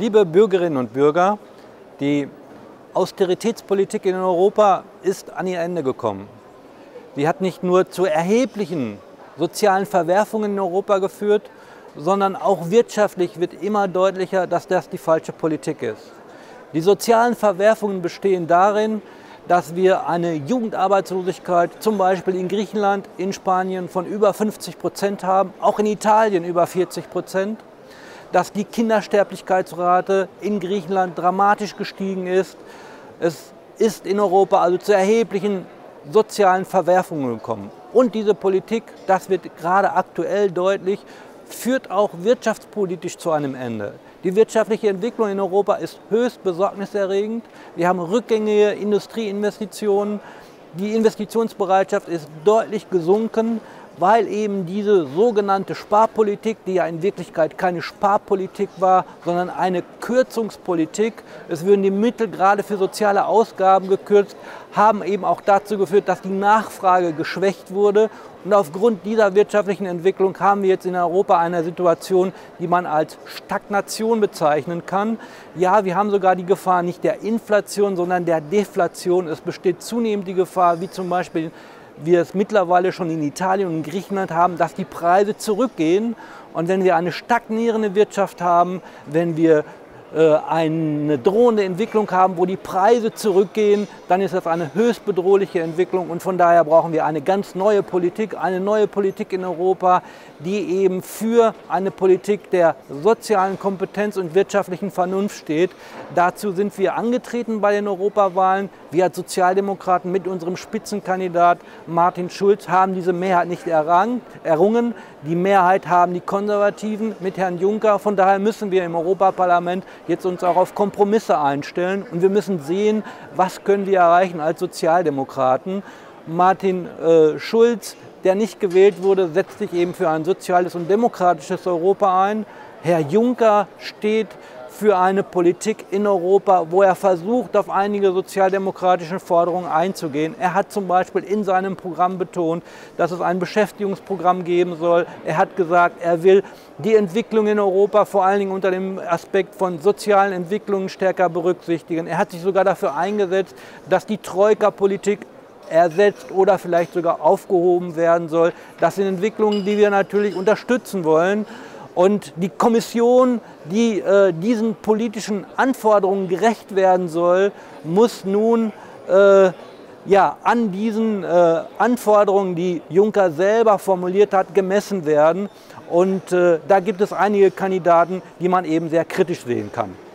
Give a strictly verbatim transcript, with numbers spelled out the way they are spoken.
Liebe Bürgerinnen und Bürger, die Austeritätspolitik in Europa ist an ihr Ende gekommen. Sie hat nicht nur zu erheblichen sozialen Verwerfungen in Europa geführt, sondern auch wirtschaftlich wird immer deutlicher, dass das die falsche Politik ist. Die sozialen Verwerfungen bestehen darin, dass wir eine Jugendarbeitslosigkeit zum Beispiel in Griechenland, in Spanien von über fünfzig Prozent haben, auch in Italien über vierzig Prozent, dass die Kindersterblichkeitsrate in Griechenland dramatisch gestiegen ist. Es ist in Europa also zu erheblichen sozialen Verwerfungen gekommen. Und diese Politik, das wird gerade aktuell deutlich, führt auch wirtschaftspolitisch zu einem Ende. Die wirtschaftliche Entwicklung in Europa ist höchst besorgniserregend. Wir haben rückgängige Industrieinvestitionen. Die Investitionsbereitschaft ist deutlich gesunken, weil eben diese sogenannte Sparpolitik, die ja in Wirklichkeit keine Sparpolitik war, sondern eine Kürzungspolitik, es würden die Mittel gerade für soziale Ausgaben gekürzt, haben eben auch dazu geführt, dass die Nachfrage geschwächt wurde. Und aufgrund dieser wirtschaftlichen Entwicklung haben wir jetzt in Europa eine Situation, die man als Stagnation bezeichnen kann. Ja, wir haben sogar die Gefahr nicht der Inflation, sondern der Deflation. Es besteht zunehmend die Gefahr, wie zum Beispiel wir es mittlerweile schon in Italien und in Griechenland haben, dass die Preise zurückgehen. Und wenn wir eine stagnierende Wirtschaft haben, wenn wir äh, eine drohende Entwicklung haben, wo die Preise zurückgehen, dann ist das eine höchst bedrohliche Entwicklung. Und von daher brauchen wir eine ganz neue Politik, eine neue Politik in Europa, die eben für eine Politik der sozialen Kompetenz und wirtschaftlichen Vernunft steht. Dazu sind wir angetreten bei den Europawahlen. Wir als Sozialdemokraten mit unserem Spitzenkandidat Martin Schulz haben diese Mehrheit nicht errang, errungen. Die Mehrheit haben die Konservativen mit Herrn Juncker. Von daher müssen wir im Europaparlament jetzt uns auch auf Kompromisse einstellen. Und wir müssen sehen, was können wir erreichen als Sozialdemokraten. Martin äh, Schulz, der nicht gewählt wurde, setzt sich eben für ein soziales und demokratisches Europa ein. Herr Juncker steht für eine Politik in Europa, wo er versucht, auf einige sozialdemokratische Forderungen einzugehen. Er hat zum Beispiel in seinem Programm betont, dass es ein Beschäftigungsprogramm geben soll. Er hat gesagt, er will die Entwicklung in Europa vor allen Dingen unter dem Aspekt von sozialen Entwicklungen stärker berücksichtigen. Er hat sich sogar dafür eingesetzt, dass die Troika-Politik ersetzt oder vielleicht sogar aufgehoben werden soll. Das sind Entwicklungen, die wir natürlich unterstützen wollen. Und die Kommission, die äh, diesen politischen Anforderungen gerecht werden soll, muss nun äh, ja, an diesen äh, Anforderungen, die Juncker selber formuliert hat, gemessen werden. Und äh, da gibt es einige Kandidaten, die man eben sehr kritisch sehen kann.